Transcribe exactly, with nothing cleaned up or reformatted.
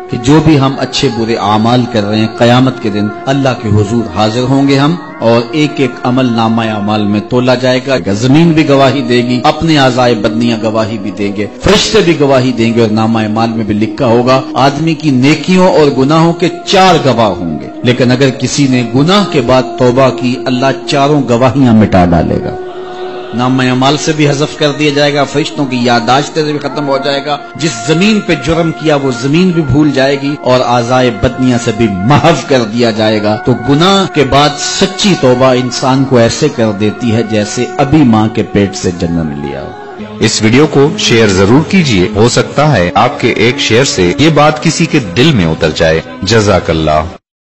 कि जो भी हम अच्छे बुरे आमाल कर रहे हैं, कयामत के दिन अल्लाह के हुजूर हाजिर होंगे हम, और एक एक अमल नामा अमाल में तोला जाएगा। जमीन भी गवाही देगी, अपने आज़ाए बदनियां गवाही भी देंगे, फरिश्ते भी गवाही देंगे, और नामा अमाल में भी लिखा होगा आदमी की नेकियों और गुनाहों के चार गवाह होंगे। लेकिन अगर किसी ने गुनाह के बाद तौबा की, अल्लाह चारों गवाहियां मिटा डालेगा, नाम अमाल से भी हज़फ कर दिया जाएगा, फरिश्तों की यादाश्त से भी खत्म हो जाएगा। जिस जमीन पे जुर्म किया वो जमीन भी भूल जाएगी, और आज़ाए बदनिया से भी महव कर दिया जाएगा। तो गुनाह के बाद सच्ची तौबा इंसान को ऐसे कर देती है जैसे अभी माँ के पेट से जन्म लिया हो। इस वीडियो को शेयर जरूर कीजिए, हो सकता है आपके एक शेयर से ये बात किसी के दिल में उतर जाए। जज़ाकल्लाह।